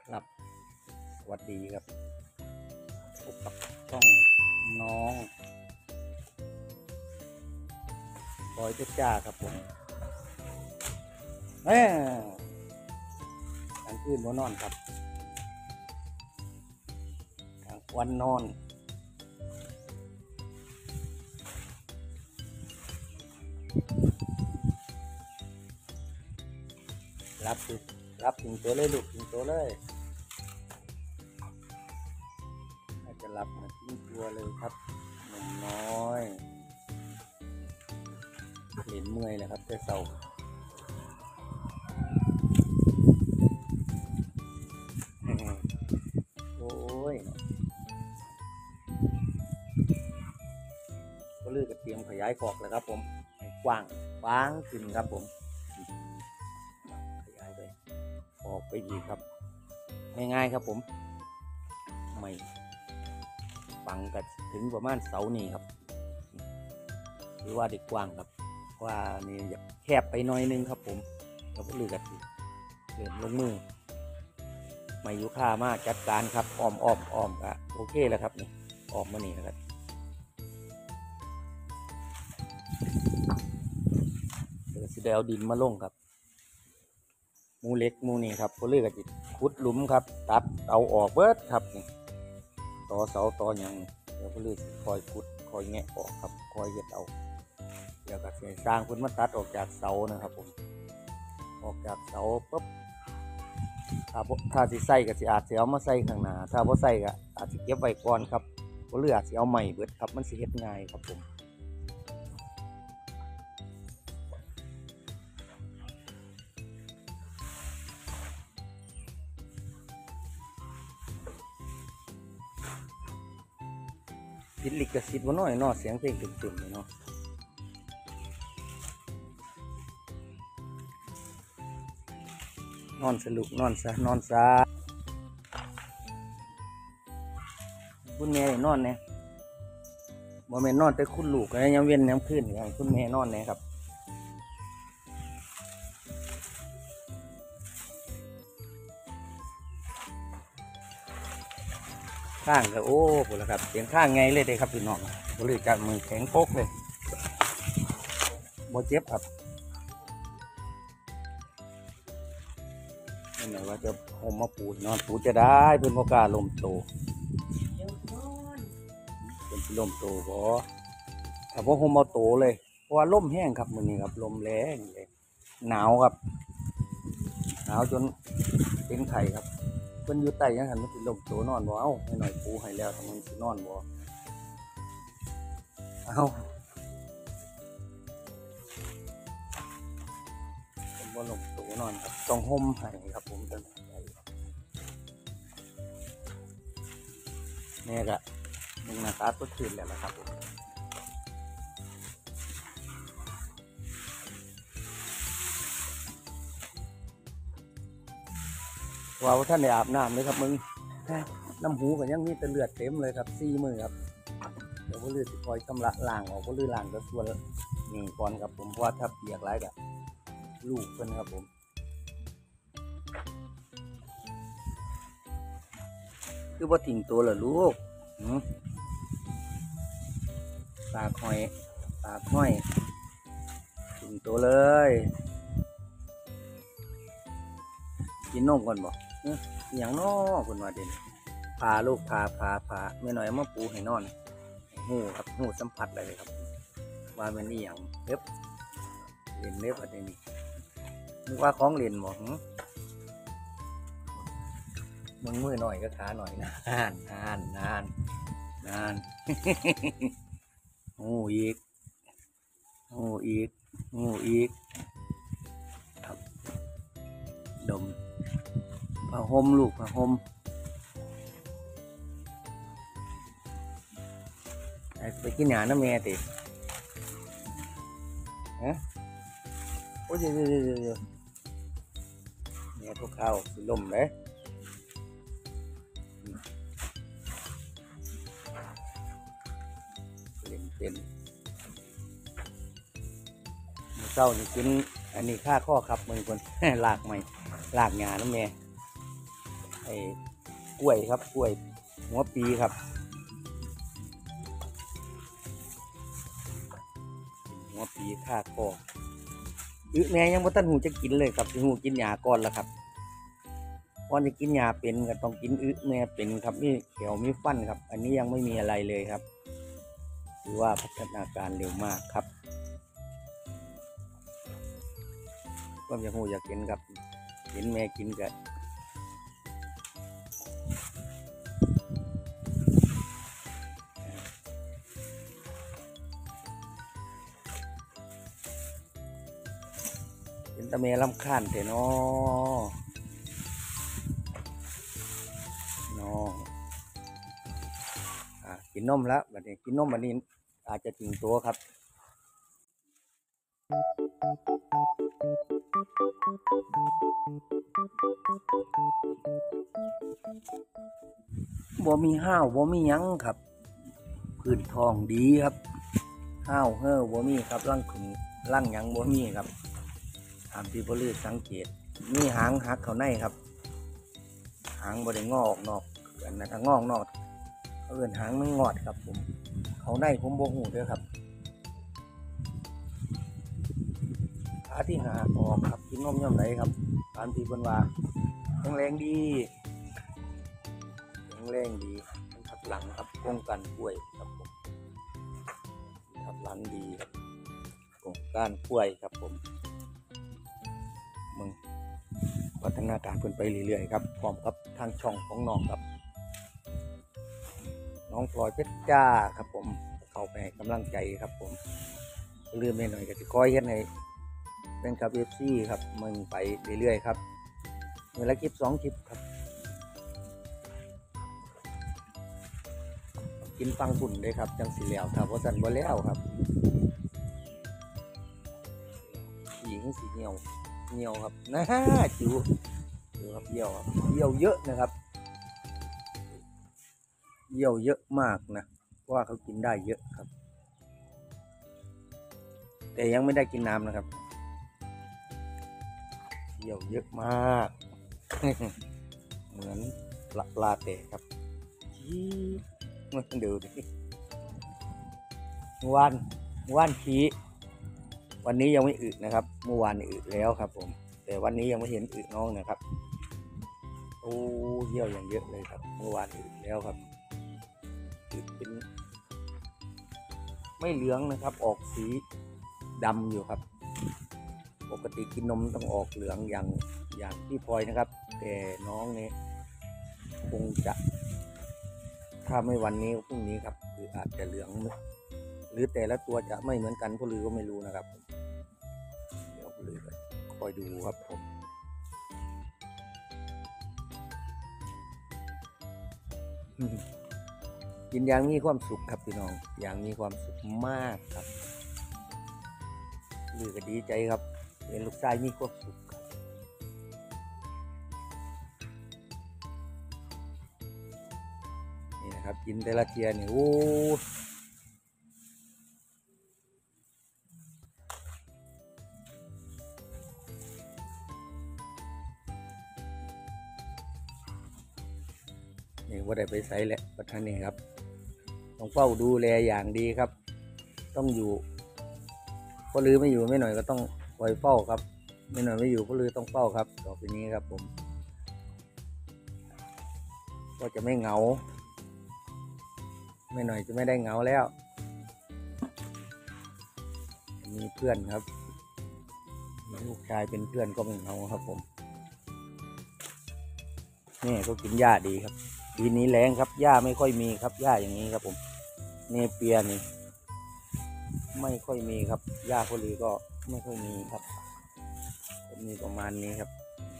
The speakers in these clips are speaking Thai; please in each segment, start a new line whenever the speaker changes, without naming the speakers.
ครับสวัสดีครับพบกับช่องน้องบอยจ้าครับผมกลางคืนบ่นอนครับกลางวันนอนรับถึงตัวเลยลูกถึงตัวเลยน่าจะรับมาทิ้งตัวเลยครับหนุ่มน้อยเห็นเมื่อยแล้วครับแต่เศร้าโอ้ยก็เลือกกับเตรียมขยายขอกแล้วครับผมกว้างขึ้นครับผมขยายไปออกไปอีกครับง่ายๆครับผมไม่ฟังกันถึงประมาณเสานี่ครับหรือว่าเด็กกว้างครับว่านี่อยากแคบไปหน่อยนึงครับผมเราก็เลือกกันเดินลงมือไม่ยุค่ามากจัดการครับอ้อมก็โอเคแล้วครับนี่ออกมานี่นะครับเดี๋ยวสิได้เอาดินมาลงครับมูเล็กมูนี่ครับก็เลือกกันจิขุดหลุมครับตัดเอาออกเบิดครับนี่ต่อเสาต่ออย่างเดี๋ยวก็เลือกคอยขุดคอยแงะออกครับคอยเย็ดเอาเดี๋ยวก็สร้างพื้นมาตัดออกจากเสานะครับผมออกจากเสาปุ๊บถ้าสิใส่ก็สิอาจจะเอามาใส่ข้างหน้าถ้าบ่ใส่ก็อาจจะเก็บไว้ก่อนครับก็เลือกสิเอาใหม่เบิดครับมันสิเฮ็ดง่ายครับผมผิดลิขสิทธิ์บ่น้อยเนาะเสียงเพลงตึมๆเนาะนอนสลุกนอนซะคุณแม่นอนเนี่ยบ่แม่นนอนแต่คุณลูกนะยังเว้นยังขึ้นอย่างคุณแม่นอนเนี่ยครับข้างก็โอ้โหละครับเสียงข้างไงเลยเด้ครับพี่น้องบริการมือแข็งโป๊กเลยบ่เจ็บครับนี่หมายว่าจะห่มมาปูนอนปูจะได้เป็นโอกาสลมโตเป็นลมโตบ่ถ้าพวกห่มมาโตเลยเพราะว่าลมแห้งครับมื้อนี้ครับลมแรงเลยหนาวครับหนาวจนเป็นไข่ครับเพิ่นอยู่ใต้ยังหันมันสิลมโตนอนบ่เอ้าให้หน่อยปูให้แล้วทำไมสินอนบ่เอ้าเป็นบ่ลมโตนอนครับต้องห่มให้ครับผมจังแม่ก็มึงหน้าตาสดชื่นแล้วนะครับผมว่าท่านได้อาบน้ำเลยครับมึงน้ำหูก็ยังมีแต่เลือดเต็มเลยครับ4 มือครับเดี๋ยวก็เลือดสิคอยชำระล้างออกก็เลือดล้างก็ส่วนนี่ก่อนครับผมเพราะว่าถ้าเปียกไรกับลูกเพิ่นครับผมคือว่าทิ้งตัวเหรอลูกปากห้อยทิ้งตัวเลยกินนมก่อนบอกอย่างน้อคนว่าเด่นพาลูกพาไม่หน่อยมาปูให้นอนหูครับหูสัมผัสเลยครับว่ามันนี่อย่างเล็บเล่นเล็บอะไรนี่นึกว่าของเล่นบอกมึงมือหน่อยก็ขาหน่อยนานหูอีกครับดมผ้าห่มลูกผ้าห่มไปกินหยาน้ำแม่ติฮะโอ้ยเดี๋ยวแม่พวกเขาสิลมเลยเป็นเศร้านี่กินอันนี้ค่าข้อครับมึงคนลากใหม่ลากหยาน้ำแม่อ้กล้วยครับกล้วยหัวปีครับหัวปีค่าคอแม่ยังบ่ทันหูจะกินเลยครับสิหูกินหญ้าก่อนละครับก่อนจะกินหญ้าเป็นก็ต้องกินแม่เป็นครับนี่เขียวมีฟันครับ อันนี้ยังไม่มีอะไรเลยครับถือว่าพัฒนาการเร็วมากครับก็อยากหูอยากกินครับเห็นแม่กินกันเห็นตะเมลำคาญแต่น้องกินนมแล้วบัดนี้กินนมบัดนี้อาจจะถึงตัวครับบ่มีห้าวบ่มียั้งครับพื้นทองดีครับห้าวเห่อบ่มีครับร่างขึ้นร่างยังบ่มีครับตามที่บริสังเกตมีหางหักเขาในครับหางบ่ได้งอออกนอกอันนั้นถ้างอกนอกเขาเอื่นหางไม่งอดครับผมเขาในผมบ่หูเด้อครับขาที่หาออกครับกินนมย่ำไหนครับตามที่เพิ่นว่าแข็งแรงดีแข็งแรงดีทับหลังครับป้องกันป่วยครับผมทับหลังดีครับป้องกันป่วยครับผมมึงพัฒนาการเพิ่นไปเรื่อยๆครับพร้อมกับทางช่องของน้องครับน้องพลอยเพชรจ้าครับผมเข้าไปให้กำลังใจครับผมลืมไปหน่อยก็จะคอยเฮ็ดให้เป็นกับ FC ครับมึงไปเรื่อยๆครับมื้อละคลิป2 คลิปครับกินฟังฝุ่นเลยครับจังสิแล้วถ้าบ่สั่นบ่แล้วครับหญิงสีเหนียวครับนะจิ๋วดูครับเยี่ยวครับเยี่ยวเยอะนะครับเยี่ยวเยอะมากนะเพราะว่าเขากินได้เยอะครับแต่ยังไม่ได้กินน้ำนะครับเยี่ยวเยอะมาก เหมือนปลาเตะครับมันดูดิเมื่อวานขี้วันนี้ยังไม่อึนะครับเมื่อวานอึแล้วครับผมแต่วันนี้ยังไม่เห็นอึน้องนะครับโอ้เยี่ยวอย่างเยอะเลยครับเมื่อวานอึแล้วครับอึเป็นไม่เหลืองนะครับออกสีดำอยู่ครับปกติกินนมต้องออกเหลืองอย่างพี่พลอยนะครับแต่น้องเนี่ยคงจะถ้าไม่วันนี้พรุ่งนี้ครับคืออาจจะเหลืองหรือแต่ละตัวจะไม่เหมือนกันพ่อลือก็ไม่รู้นะครับเดี๋ยวพ่อลือคอยดูครับผมกินอย่างมีความสุขครับพี่น้องอย่างมีความสุขมากครับลือก็ดีใจครับเป็นลูกชายมีความสุขนี่นะครับกินแต่ละเทียนี่โอ้นี่ว่าได้ไปใส่แหละประธานนี่ครับต้องเฝ้าดูแลอย่างดีครับต้องอยู่พ่อลือไม่อยู่ไม่หน่อยก็ต้องคอยเฝ้าครับไม่หน่อยไม่อยู่พ่อลือต้องเฝ้าครับต่อไปนี้ครับผมก็จะไม่เหงาไม่หน่อยจะไม่ได้เหงาแล้วมีเพื่อนครับมีลูกชายเป็นเพื่อนก็ไม่เหงาครับผมนี่ก็กินหญ้าดีครับปีนี้แรงครับหญ้าไม่ค่อยมีครับหญ้าอย่างนี้ครับผมเนเปียนี่ไม่ค่อยมีครับหญ้าพลีก็ไม่ค่อยมีครับมีประมาณนี้ครับ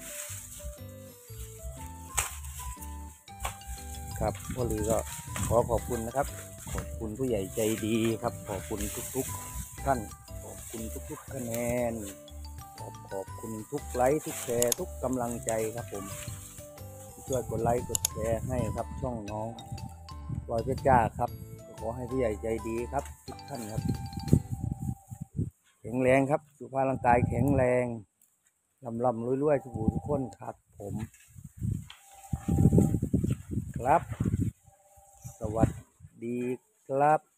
ครับพ่อลือก็ขอบคุณนะครับขอบคุณผู้ใหญ่ใจดีครับขอบคุณทุกๆท่านขอบคุณทุกๆคะแนนขอบคุณทุกไลค์ทุกแชร์ทุกกำลังใจครับผมช่วยกดไลค์กดแชร์ให้ครับช่องน้องพลอยเพชรจ้าครับขอให้ผู้ใหญ่ใจดีครับทุกท่านครับแข็งแรงครับสุขภาพร่างกายแข็งแรงลำรวยทุกคนครับผมครับสวัสดีครับ